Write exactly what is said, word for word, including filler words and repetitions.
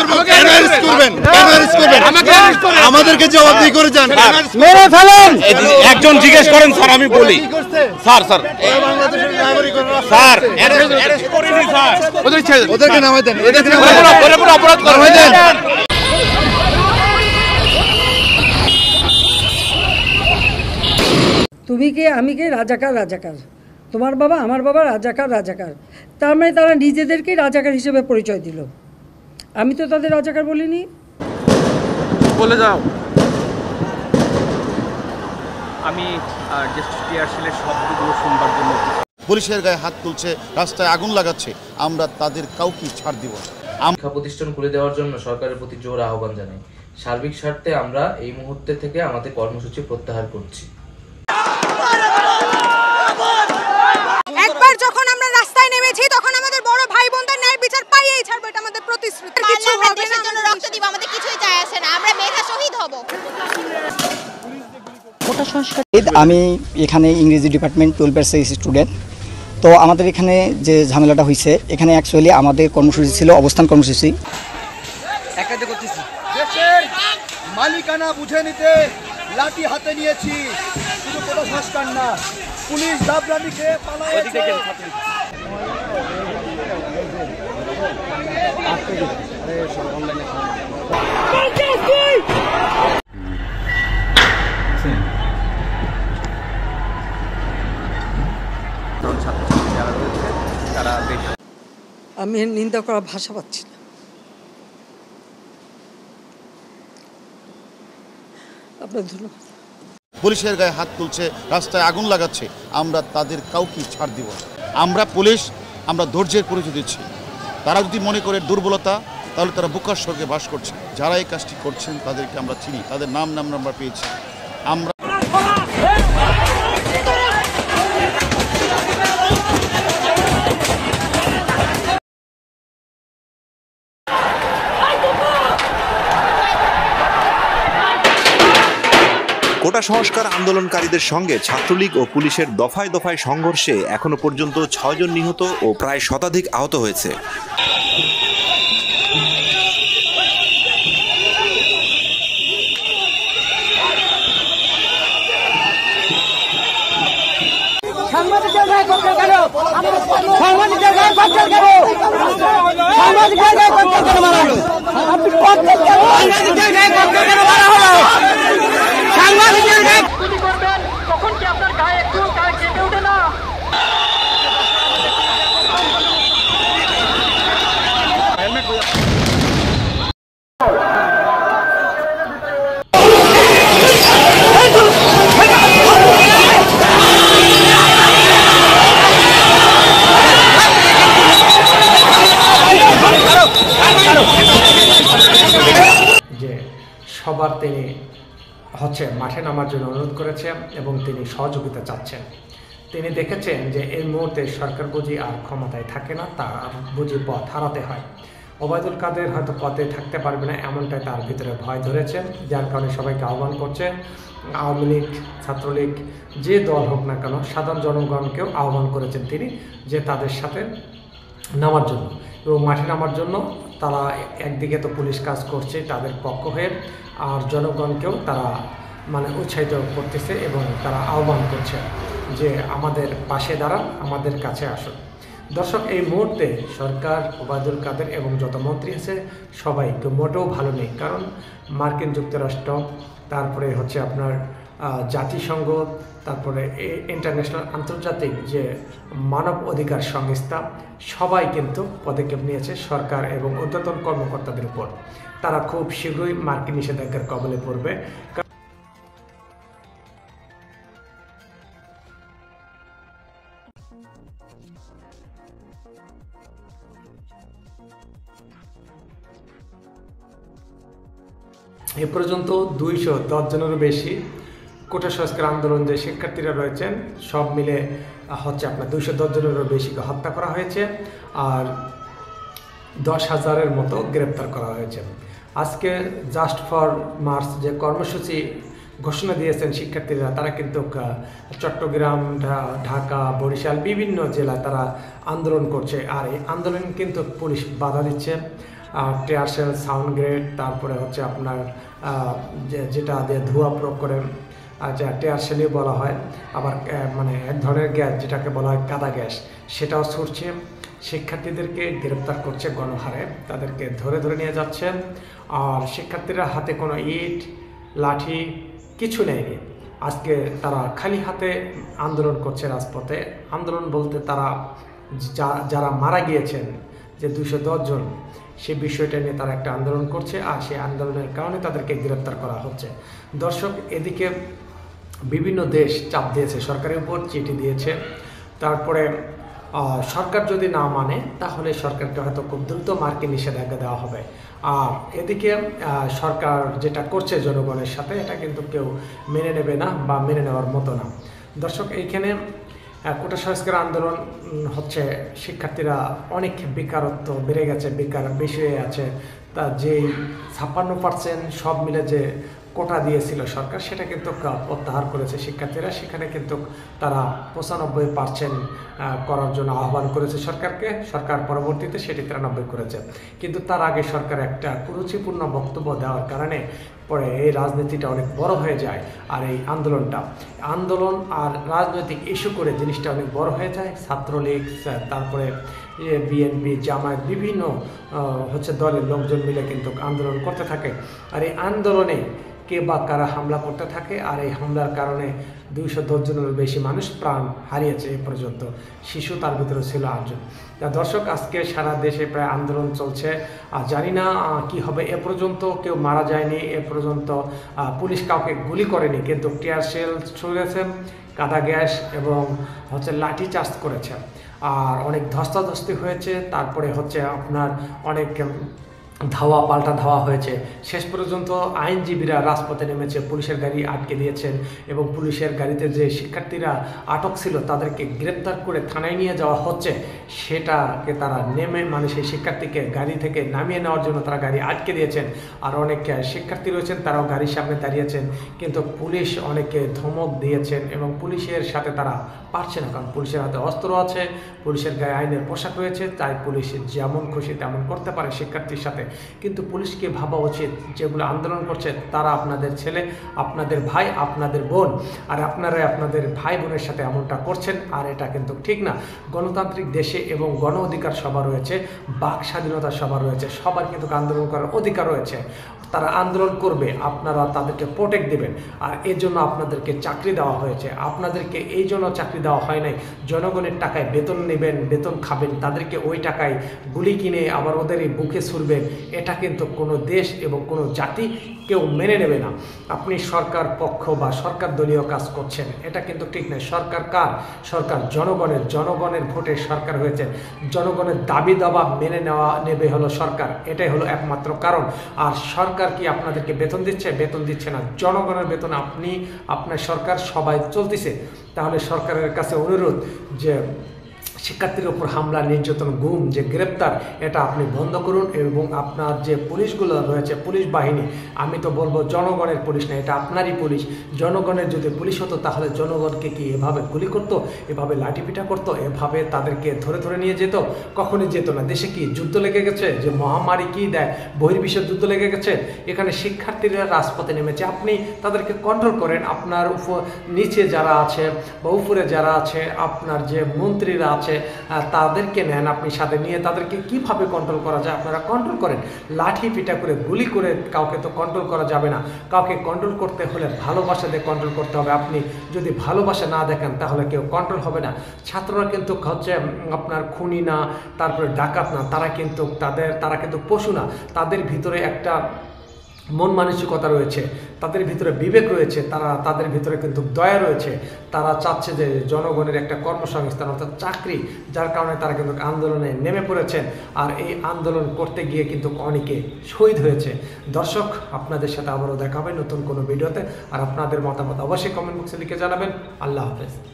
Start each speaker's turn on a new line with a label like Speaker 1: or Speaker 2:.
Speaker 1: আমাদেরকে জবাবদিহি করে যান, মেরে ফেলেন। একজন জিজ্ঞেস করেন স্যার, আমি বলি স্যার স্যার স্যার ওদেরকে নামাই দেন, অপরাধ নামাই দেন।
Speaker 2: তুমি কে, আমি কে? রাজাকার রাজাকার, তোমার বাবা আমার বাবা রাজাকার রাজাকার, তার মানে তারা নিজেদেরকেই রাজাকার হিসেবে পরিচয় দিল। আমি তো তাদের রাজাকার বলিনি।
Speaker 3: বলে যাও। আমি জাস্ট টিয়ারশেলের শব্দগুলো শুনবার জন্য
Speaker 1: পুলিশের গায়ে হাত তুলছে, রাস্তায় আগুন লাগাচ্ছে, আমরা তাদের কাউকে ছাড় দিব না।
Speaker 4: শিক্ষা প্রতিষ্ঠান খুলে দেওয়ার জন্য সরকারের প্রতি জোর আহ্বান জানাই। সার্বিক স্বার্থে আমরা এই মুহূর্তে থেকে আমাদের কর্মসূচি প্রত্যাহার করছি।
Speaker 5: একবার যখন আমরা রাস্তায় নেমেছি তখন আমাদের বড় ভাই বোনদের ন্যায় বিচার পাইয়েই ছাড়বো, এটা আমাদের প্রতিশ্রুতি। কিছু হবে না, দেশের জন্য রক্ত দিব, আমাদের কিছুই যায় আসে না, আমরা মেধা শহীদ হব।
Speaker 6: কোটা সংস্কার, আমি এখানে ইংরেজি ডিপার্টমেন্ট টুয়েলভের স্টুডেন্ট। তো আমাদের এখানে যে ঝামেলাটা হয়েছে, এখানে অ্যাকচুয়ালি আমাদের কর্মসূচি ছিল অবস্থান কর্মসূচি।
Speaker 7: দেশের মালিকানা বুঝে নিতে লাঠি হাতে নিয়েছি, শুধু কোটা সংস্কার না, পুলিশ দাবরানিকে পালায়েছে।
Speaker 2: আমি নিন্দা করার ভাষা পাচ্ছি না। আপনার ধন্যবাদ।
Speaker 1: পুলিশের গায়ে হাত তুলছে, রাস্তায় আগুন লাগাচ্ছে, আমরা তাদের কাউকে ছাড় দিব না। আমরা পুলিশ, আমরা ধৈর্যের পরিচয় দিচ্ছি। তারা যদি মনে করে দুর্বলতা, তাহলে তারা বুকার স্বর্গে বাস করছে। যারা এই কাজটি করছেন তাদেরকে আমরা চিনি, তাদের নাম নাম আমরা পেয়েছি। আমরা
Speaker 8: কোটা সংস্কার আন্দোলনকারীদের সঙ্গে ছাত্রলীগ ও পুলিশের দফায় দফায় সংঘর্ষে এখনো পর্যন্ত ছয়জন নিহত ও প্রায় শতাধিক আহত হয়েছে।
Speaker 9: সবার তিনি হচ্ছে মাঠে নামার জন্য অনুরোধ করেছেন এবং তিনি সহযোগিতা চাচ্ছেন। তিনি দেখেছেন যে এই মুহূর্তে সরকার বুঝি আর ক্ষমতায় থাকে না, তার বুঝি পথ হারাতে হয়। ওবায়দুল কাদের হয়তো পথে থাকতে পারবে না, এমনটাই তার ভিতরে ভয় ধরেছে, যার কারণে সবাইকে আহ্বান করছে, আওয়ামী লীগ, ছাত্রলীগ, যে দল হোক না কেন, সাধারণ জনগণকেও আহ্বান করেছেন তিনি যে তাদের সাথে নামার জন্য এবং মাঠে নামার জন্য। তারা একদিকে তো পুলিশ কাজ করছে তাদের পক্ষ হয়ে, আর জনগণকেও তারা মানে উৎসাহিত করতেছে এবং তারা আহ্বান করছে যে আমাদের পাশে দাঁড়ান, আমাদের কাছে আসুন। দর্শক, এই মুহূর্তে সরকার, ওবায়দুল কাদের এবং যত মন্ত্রী আছে সবাই তো মোটেও ভালো নেই, কারণ মার্কিন যুক্তরাষ্ট্র, তারপরে হচ্ছে আপনার জাতিসংঘ, তারপরে ইন্টারন্যাশনাল আন্তর্জাতিক যে মানব অধিকার সংস্থা, সবাই কিন্তু পদক্ষেপ নিয়েছে সরকার এবং ঊর্ধ্বতন কর্মকর্তাদের উপর। তারা খুব শীঘ্রই মার্কিন নিষেধাজ্ঞার কবলে পড়বে। এ পর্যন্ত দুইশো দশ জনেরও বেশি কোটা সংস্কার আন্দোলন যে শিক্ষার্থীরা রয়েছেন সব মিলে হচ্ছে আপনার দুইশো দশ জনেরও বেশিকে হত্যা করা হয়েছে, আর দশ হাজারের মতো গ্রেপ্তার করা হয়েছে। আজকে জাস্ট ফর মার্চ যে কর্মসূচি ঘোষণা দিয়েছেন শিক্ষার্থীরা, তারা কিন্তু চট্টগ্রাম, ঢাকা, বরিশাল বিভিন্ন জেলায় তারা আন্দোলন করছে, আর এই আন্দোলন কিন্তু পুলিশ বাধা দিচ্ছে। টিয়ারশেল, সাউন্ড গ্রেড, তারপরে হচ্ছে আপনার আহ, যে- যেটা দিয়ে ধোঁয়া প্রয়োগ করে যা টিয়ারশেলই বলা হয়, আবার আহ, মানে এক ধরনের গ্যাস যেটাকে বলা হয় কাদা গ্যাস, সেটাও ছুটছে। শিক্ষার্থীদেরকে গ্রেপ্তার করছে গণহারে, তাদেরকে ধরে ধরে নিয়ে যাচ্ছে। আর শিক্ষার্থীরা হাতে কোনো ইট, লাঠি কিছু নেয়নি। আজকে তারা খালি হাতে আন্দোলন করছে রাজপথে। আন্দোলন বলতে তারা যা- যারা মারা গিয়েছেন, যে দুশো জন, সেই বিষয়টা নিয়ে তারা একটা আন্দোলন করছে, আর সেই আন্দোলনের কারণে তাদেরকে গ্রেপ্তার করা হচ্ছে। দর্শক, এদিকে বিভিন্ন দেশ চাপ দিয়েছে সরকারের উপর, চিঠি দিয়েছে। তারপরে আহ, সরকার যদি না মানে তাহলে সরকারকে হয়তো খুব দ্রুত মার্কিন নিষেধাজ্ঞা দেওয়া হবে। আর এদিকে আহ, সরকার যেটা করছে জনগণের সাথে, এটা কিন্তু কেউ মেনে নেবে না বা মেনে নেওয়ার মতো না। দর্শক, এইখানে আহ, কোটা সংস্কার আন্দোলন উম, হচ্ছে শিক্ষার্থীরা অনেক বেকারত্ব বেড়ে গেছে, বেকার বেশি হয়ে আছে। তা যেই ছাপ্পান্ন পার্সেন্ট সব মিলে যে কোটা দিয়েছিল সরকার, সেটা কিন্তু কা- প্রত্যাহার করেছে শিক্ষার্থীরা। সেখানে কিন্তু তারা পঁচানব্বই পার্সেন্ট করার জন্য আহ্বান করেছে সরকারকে। সরকার পরবর্তীতে সেটি তিরানব্বই করেছে। কিন্তু তার আগে সরকার একটা কুরুচিপূর্ণ বক্তব্য দেওয়ার কারণে পরে এই রাজনীতিটা অনেক বড় হয়ে যায়। আর এই আন্দোলনটা আন্দোলন আর রাজনৈতিক ইস্যু করে জিনিসটা অনেক বড় হয়ে যায়। ছাত্রলীগ, তারপরে বিএনপি, জামায়াত, বিভিন্ন আহ, হচ্ছে দলের লোকজন মিলে কিন্তু আন্দোলন করতে থাকে। আর এই আন্দোলনে কে বা কারা হামলা করতে থাকে, আর এই হামলার কারণে দুইশো দশ জনের বেশি মানুষ প্রাণ হারিয়েছে এ পর্যন্ত। শিশু তার ভিতরে ছিল আটজন। তা দর্শক, আজকে সারা দেশে প্রায় আন্দোলন চলছে। আর জানি না আহ, কি হবে। এ পর্যন্ত কেউ মারা যায়নি, এ পর্যন্ত আহ, পুলিশ কাউকে গুলি করেনি, কিন্তু টিয়ার শেল ছুঁড়েছে, কাদা গ্যাস এবং হচ্ছে লাঠি চার্জ করেছে। আর অনেক ধস্তাধস্তি হয়েছে। তারপরে হচ্ছে আপনার অনেক ধাওয়া পাল্টা ধাওয়া হয়েছে। শেষ পর্যন্ত আইনজীবীরা রাজপথে নেমেছে, পুলিশের গাড়ি আটকে দিয়েছেন এবং পুলিশের গাড়িতে যে শিক্ষার্থীরা আটক ছিল তাদেরকে গ্রেপ্তার করে থানায় নিয়ে যাওয়া হচ্ছে। সেটাকে তারা নেমে মানে সেই শিক্ষার্থীকে গাড়ি থেকে নামিয়ে নেওয়ার জন্য তারা গাড়ি আটকে দিয়েছেন। আর অনেক শিক্ষার্থী রয়েছেন, তারাও গাড়ির সামনে দাঁড়িয়েছেন, কিন্তু পুলিশ অনেকে ধমক দিয়েছেন এবং পুলিশের সাথে তারা পারছে না, কারণ পুলিশের হাতে অস্ত্র আছে, পুলিশের গায়ে আইনের পোশাক রয়েছে, তাই পুলিশ যেমন খুশি তেমন করতে পারে শিক্ষার্থীর সাথে। কিন্তু পুলিশকে ভাবা উচিত, যেগুলো আন্দোলন করছে তারা আপনাদের ছেলে, আপনাদের ভাই, আপনাদের বোন, আর আপনারা আপনাদের ভাই বোনের সাথে এমনটা করছেন, আর এটা কিন্তু ঠিক না। গণতান্ত্রিক দেশে এবং গণ অধিকার সভা রয়েছে, বাক স্বাধীনতা সভা রয়েছে, সবার কিন্তু আন্দোলন করার অধিকার রয়েছে। তারা আন্দোলন করবে, আপনারা তাদেরকে প্রোটেক্ট দেবেন। আর এর জন্য আপনাদেরকে চাকরি দেওয়া হয়েছে। আপনাদেরকে এই জন্য চাকরি দেওয়া হয় নাই জনগণের টাকায় বেতন নেবেন, বেতন খাবেন, তাদেরকে ওই টাকায় গুলি কিনে আবার ওদের এই বুকে ছুড়বেন। এটা কিন্তু কোনো দেশ এবং কোনো জাতি কেউ মেনে নেবে না। আপনি সরকার পক্ষ বা সরকার দলীয় কাজ করছেন, এটা কিন্তু ঠিক নয়। সরকার কার? সরকার জনগণের। জনগণের ভোটে সরকার হয়েছে, জনগণের দাবি দাবা মেনে নেওয়া নেবে হলো সরকার। এটাই হলো একমাত্র কারণ। আর সরকার কি আপনাদেরকে বেতন দিচ্ছে? বেতন দিচ্ছে না। জনগণের বেতন আপনি, আপনার সরকার সবাই চলতেছে। তাহলে সরকারের কাছে অনুরোধ যে শিক্ষার্থীর উপর হামলা, নির্যাতন, গুম, যে গ্রেপ্তার, এটা আপনি বন্ধ করুন। এবং আপনার যে পুলিশগুলো রয়েছে, পুলিশ বাহিনী, আমি তো বলবো জনগণের পুলিশ না, এটা আপনারই পুলিশ। জনগণের যদি পুলিশ হতো তাহলে জনগণকে কি এভাবে গুলি করতো, এভাবে লাঠিপিটা করতো, এভাবে তাদেরকে ধরে ধরে নিয়ে যেত? কখনই যেত না। দেশে কি যুদ্ধ লেগে গেছে? যে মহামারী কি দেয়, বহির্বিশ্বের যুদ্ধ লেগে গেছে? এখানে শিক্ষার্থীরা রাজপথে নেমেছে, আপনি তাদেরকে কন্ট্রোল করেন। আপনার উপর নিচে যারা আছে বা উপরে যারা আছে, আপনার যে মন্ত্রীরা আছে, তাদেরকে নেন আপনি সাথে নিয়ে, তাদেরকে কিভাবে কন্ট্রোল করা যায় আপনারা কন্ট্রোল করেন। লাঠি পিটা করে, গুলি করে কাউকে তো কন্ট্রোল করা যাবে না। কাউকে কন্ট্রোল করতে হলে ভালোবাসা দিয়ে কন্ট্রোল করতে হবে। আপনি যদি ভালোবাসা না দেখেন তাহলে কেউ কন্ট্রোল হবে না। ছাত্ররা কিন্তু হচ্ছে আপনার খুনি না, তারপরে ডাকাত না, তারা কিন্তু তাদের তারা কিন্তু পশু না। তাদের ভিতরে একটা মন মানসিকতা রয়েছে, তাদের ভিতরে বিবেক রয়েছে, তারা তাদের ভিতরে কিন্তু দয়া রয়েছে। তারা চাচ্ছে যে জনগণের একটা কর্মসংস্থান অর্থাৎ চাকরি, যার কারণে তারা কিন্তু আন্দোলনে নেমে পড়েছেন। আর এই আন্দোলন করতে গিয়ে কিন্তু অনেকে শহীদ হয়েছে। দর্শক, আপনাদের সাথে আবারও দেখা হবে নতুন কোনো ভিডিওতে। আর আপনাদের মতামত অবশ্যই কমেন্ট বক্সে লিখে জানাবেন। আল্লাহ হাফেজ।